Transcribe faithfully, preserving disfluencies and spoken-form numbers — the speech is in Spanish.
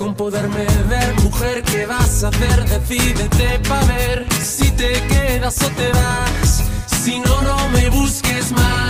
con poderme ver. Mujer, ¿qué vas a hacer? Decídete pa' ver si te quedas o te vas. Si no, no me busques más.